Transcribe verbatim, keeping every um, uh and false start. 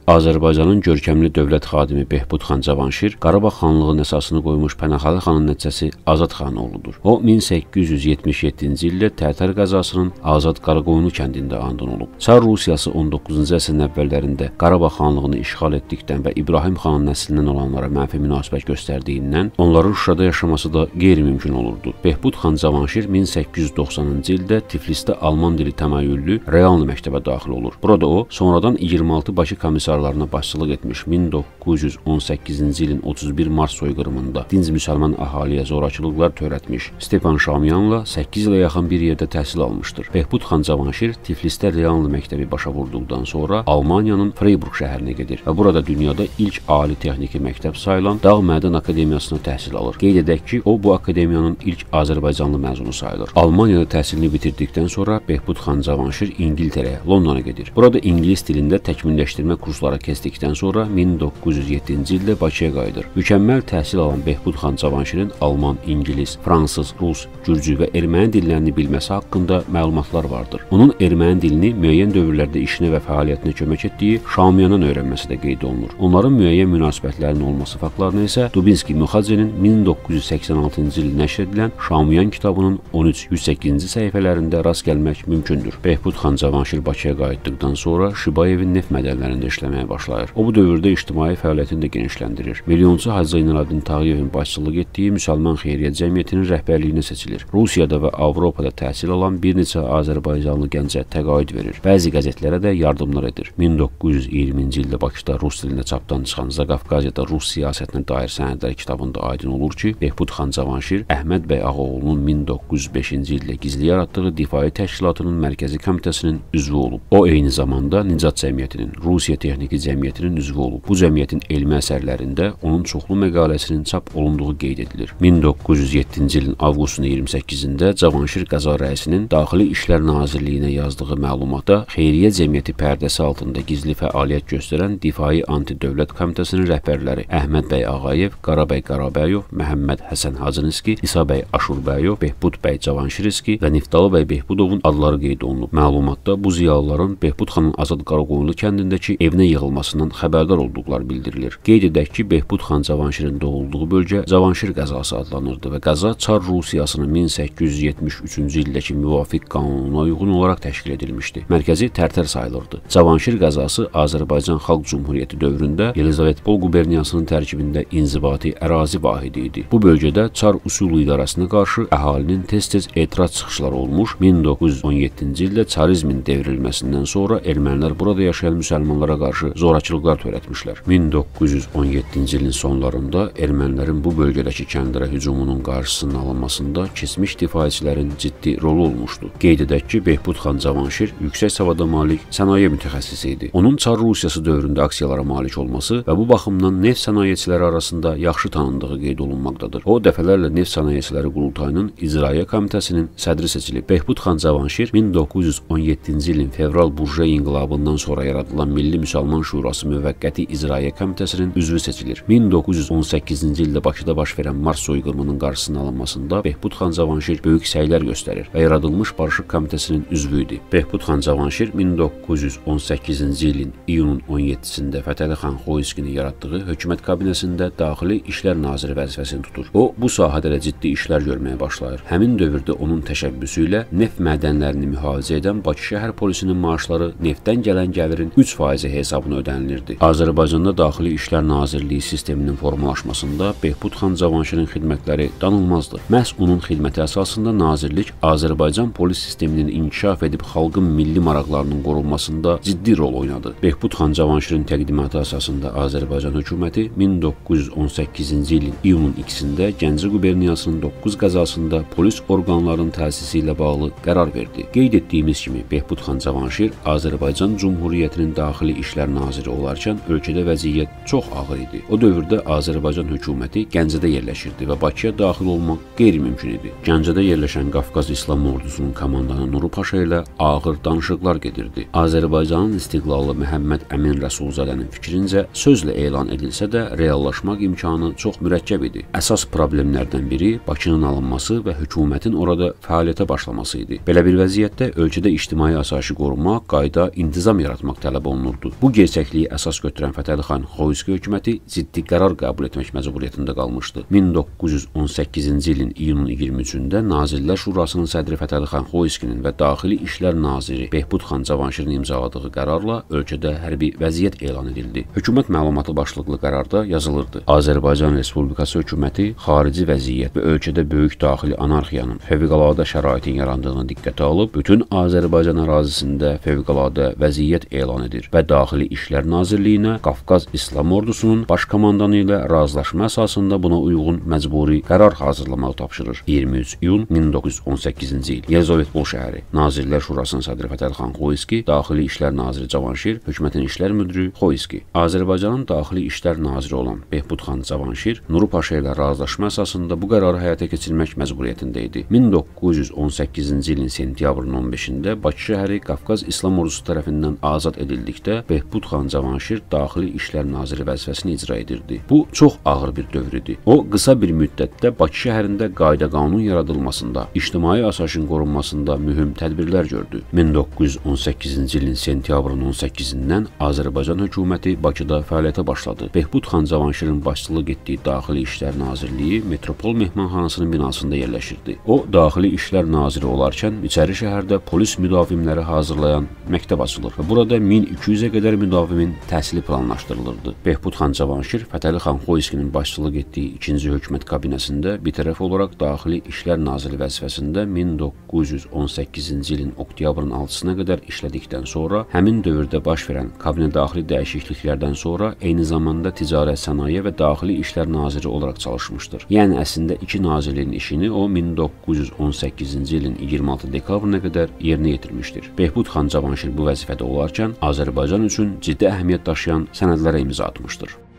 Azərbaycanın görkəmli dövlət xadimi Behbud xan Cavanşir Qarabağ xanlığının əsasını qoymuş Pənahəli xanın nəticəsi Azad xan oğludur. O min səkkiz yüz yetmiş yeddinci ildə Tərtər qəzasının Azad Qaraqoyunlu kəndində anadan olub. Çar Rusiyası on doqquzuncu əsrin əvvəllərində Qarabağ xanlığını işğal etdikdən və İbrahim xanın nəslindən olanlara mənfi münasibət göstərdiyindən onların Şuşada yaşaması da qeyri-mümkün olurdu. Behbud xan Cavanşir min səkkiz yüz doxsanıncı ildə Tiflisdə Alman dili təmayüllü Realni məktəbə daxil olur. Burada o, sonradan iyirmi altı Bakı komissarlarına başçılıq etmiş min doqquz yüz on səkkizinci ilin otuz bir mart soyqırımında dinc müsəlman əhaliyə zorakılıqlar törətmiş Stepan Şamyanla səkkiz ilə yaxın bir yerdə təhsil almışdır. Behbud xan Cavanşir Tiflisdə Realni məktəbi başa vurduqdan sonra Almaniyanın Freiburg şəhərinə gedir və burada dünyada ilk ali texniki məktəb sayılan Dağ Mədən Akademiyasına təhsil alır. Qeyd edək ki, o bu akademiyanın ilk Azərbaycanlı məzunu sayılır. Almaniyada təhsilini bitirdikdən sonra Behbud xan Cavanşir İngiltərəyə, Londona gedir. Burada ingilis dilində təkmilləşdirmə kursları keçdikdən sonra min doqquz yüz yeddinci ildə Bakıya qayıdır. Mükəmməl təhsil alan Behbud xan Cavanşirin Alman, İngilis, Fransız, Rus, Gürcü və erməni dillərini bilməsi haqqında məlumatlar vardır. Onun erməni dilini müəyyən dövrlərdə işinə və fəaliyyətinə kömək etdiyi Şamyandan öyrənməsi də qeyd olunur. Onların müəyyən münasibətlərinin olması faktlarına isə Dubinski Muxacenin min doqquz yüz səksən altıncı il nəşr edilən Şamyan kitabının on üç yüz səkkizinci səhifələrində rast gəlmək mümkündür. Behbud xan Cavanşir Bakıya qayıtdıqdan sonra Şibayevin neft mədənlərində işləməyə başlayır. O bu dövrdə ictimai fəaliyyətini də genişləndirir. Milyonçu Hacı Zeynalabdin Tağıyevin başçılıq etdiyi Müsəlman Xeyriyyə Cəmiyyətinin rəhbərliyinə seçilir. Rusiyada və Avropada təhsil alan bir neçə Azərbaycanlı gəncə təqaüd verir. Bəzi qəzetlərə də yardımlar edir. min doqquz yüz iyirminci ildə Bakıda rus dilində çapdan çıxan Zaqafqaziyada Rus siyasətinə dair sənədlər kitabında aydın olur ki, Behbud xan Cavanşir Əhməd bəy Ağaoğlunun min doqquz yüz beşinci ildə gizli yaratdığı Difai Təşkilatının mərkəzi komitəsinin üzvü olub. O eyni zamanda Nicat Cəmiyyətinin, Rusiya Texniki Cəmiyyətinin üzvü olub. Bu cəmiyyətin elmi əsərlərində onun çoxlu məqaləsinin çap olunduğu qeyd edilir. min doqquz yüz yeddinci ilin avqustun iyirmi səkkizində Cavanşir Qəza rəisinin Daxili İşlər Nazirliyinə yazdığı məlumatda Xeyriyyə Cəmiyyəti pərdəsi altında gizli fəaliyyət göstərən Difai Antidövlət Komitəsinin rəhbərləri Əhməd bəy Ağayev, Qarabəy Qarabəyov, Məhəmməd Həsən Hacınski, İsa bəy Aşurbəyov, Behbud bəy Cavanşirski və Niftalı bəy Behbudovun adları qeyd olunub. Məlumatda bu ziyalıların Behbud xanın Azad Qaraqoyunlu kəndindəki evinə yığılmasından xəbərdar olduqları bildirilir. Qeyd edək ki, Behbud xan Cavanşirin doğulduğu bölgə Cavanşir qəzası adlanırdı və qəza Çar Rusiyasının min səkkiz yüz yetmiş üçüncü ildəki müvafiq qanununa uyğun olaraq təşkil edilmişdi. Mərkəzi Tərtər sayılırdı. Cavanşir qəzası Azərbaycan Xalq Cumhuriyyəti dövründə Yelizavetpol quberniyasının tərkibində inzibati ərazi vahidi idi. Bu bölgədə Çar üsulu idarəsinə qarşı əhalinin tez-tez etiraz çıxışları olmuş. min doqquz yüz on yeddinci ildə çarizmin devrilməsindən sonra ermənilər burada yaşayan müsəlmanlara qarşı zorakılıqlar törətmişlər. min doqquz yüz on yeddinci ilin sonlarında ermənilərin bu bölgədəki kəndlərə hücumunun qarşısının alınmasında keçmiş difaiçilərin ciddi rolu olmuşdu. Qeyd edək ki, Behbud xan Cavanşir yüksək savada malik sənaye mütəxəssisi idi. Onun Çar Rusiyası dövründə aksiyalara malik olması və bu baxımdan neft sənayeçiləri arasında yaxşı tanındığı qeyd olunmaqdadır. O dəfələrlə neft sənayeçiləri qurultayının icraiyyə komitəsinin sədri seçilib. Behbud xan Cavanşir min doqquz yüz on yeddinci ilin fevral burja inqilabından sonra yaradılan Milli Müsəlman Şurası müvəqqəti icraiyyə komitəsinin üzvü seçilir. min doqquz yüz on səkkizinci ildə Bakıda baş verən Mars soyqırımının qarşısının alınmasında Behbud xan Cavanşir böyük səylər göstərir və yaradılmış Barışıq komitəsinin üzvü idi. Behbud xan Cavanşir min doqquz yüz on səkkizinci ilin iyunun on yeddisində Fətəli xan Xoyskini yaratdığı hökumət kabinəsində Daxili İşlər Naziri vəzifəsini tutur. O, bu sahədə də ciddi işlər görməyə başlayır. Həmin dövrdə onun təşəbbüsü ilə neft mədənlərini mühafizə edən Bakı şəhər polisinin maaşları neftdən gələn gəlirin üç faizi hesabına ödənilirdi. Azərbaycanda Daxili İşlər Nazirliyi sisteminin formalaşmasında Behbud xan Cavanşirin xidmətləri danılmazdır. Məhz onun xidməti əsasında nazirlik Azərbaycan polis sisteminin inkişaf edib xalqın milli maraqlarının qorunmasında ciddi rol oynadı. Behbud xan Cavanşirin təqdimatı əsasında Azərbaycan hökuməti min doqquz yüz on səkkizinci ilin iyunun ikisində Gəncə quberniyasının doqquz qəzasında polis orqanlarının təsisi ilə bağlı qərar verdi. Qeyd etdiyimiz kimi Behbud xan Cavanşir Azərbaycan Cumhuriyyətinin Daxili İşlər Naziri olarkən ölkədə vəziyyət çox ağır idi. O dövrdə Azərbaycan hökuməti Gəncədə yerləşirdi və Bakıya daxil olmaq qeyri-mümkün idi. Gəncədə yerləşən Qafqaz İslam ordusunun komandanı Nuru Paşa ilə ağır danışıqlar gedirdi. Azərbaycanın istiqlalı Məhəmməd Əmin Rəsulzadənin fikrincə sözlə elan edilsə də reallaşmaq imkanı çox mürəkkəb idi. Əsas problemlərdən biri Bakının alınması və hökumətin orada fəaliyyətə başlaması idi. Belə bir vəziyyətdə ölkədə ictimai asayişi qorumaq, qayda, intizam yaratmaq tələb olunurdu. Bu Bu gerçəkliyi əsas götürən Fətəli xan Xoyski hökuməti ciddi qərar qəbul etmək məcburiyyətində qalmışdı. min doqquz yüz on səkkizinci ilin iyunun iyirmi üçündə Nazirlər Şurasının sədri Fətəli xan Xoyskinin və Daxili İşlər naziri Behbud xan Cavanşirin imzaladığı qərarla ölkədə hərbi vəziyyət elan edildi. Hökumət məlumatı başlıqlı qərarda yazılırdı: Azərbaycan Respublikası hökuməti xarici vəziyyət və ölkədə böyük daxili anarxiyanın, fövqəladə şəraitin yarandığını diqqətə alıb, bütün Azərbaycan ərazisində fövqəladə vəziyyət elan edir və Daxili İşlər Nazirliyinə Qafqaz İslam Ordusunun baş komandanı ilə razılaşma əsasında buna uyğun məcburi qərar hazırlamağı tapşırır. iyirmi üç iyun min doqquz yüz on səkkizinci il Yelizavetpol şəhəri. Nazirlər Şurasının sədri Fətəli xan Xoyski, Daxili İşlər naziri Cavanşir, hökumətin işlər müdiri Xoyski. Azərbaycanın Daxili İşlər naziri olan Behbud xan Cavanşir Nuru Paşa ilə razılaşma əsasında bu qərarı həyata keçirmək məcburiyyətində idi. min doqquz yüz on səkkizinci ilin sentyabrın on beşində Bakı şəhəri Qafqaz İslam Ordusu tərəfindən azad edildikdə Behbud xan Cavanşir Daxili İşlər naziri vəzifəsini icra edirdi. Bu çox ağır bir dövr idi. O, qısa bir müddətdə Bakı şəhərində qayda-qanun yaradılmasında, ictimai asayişin qorunmasında mühüm tədbirlər gördü. min doqquz yüz on səkkizinci ilin sentyabrın on səkkizindən Azərbaycan hökuməti Bakıda fəaliyyətə başladı. Behbud xan Cavanşirin başçılıq etdiyi Daxili İşlər Nazirliyi Metropol Mehmanxanasının binasında yerləşirdi. O, Daxili İşlər naziri olarkən İçəri şəhərdə polis müdavimləri hazırlayan məktəb açılır və burada min iki yüzə qədər müdavimin təhsili planlaşdırılırdı. Behbud xan Cavanşir Fətəli xan Xoyskinin başçılıq etdiyi ikinci hökumət kabinəsində bitərəf olaraq Daxili İşlər naziri vəzifəsində min doqquz yüz on səkkizinci ilin oktyabrın altısına qədər işlədikdən sonra həmin dövrdə baş verən kabinədaxili dəyişikliklərdən sonra eyni zamanda Ticarət, Sənaye və Daxili İşlər naziri olaraq çalışmışdır. Yəni əslində iki nazirliyin işini o min doqquz yüz on səkkizinci ilin iyirmi altı dekabrına qədər yerinə yetirmişdir. Behbud xan Cavanşir bu vəzifədə olarkən Azərbaycan üçün ciddi əhəmiyyət daşıyan sənədlərə imza atmışdır.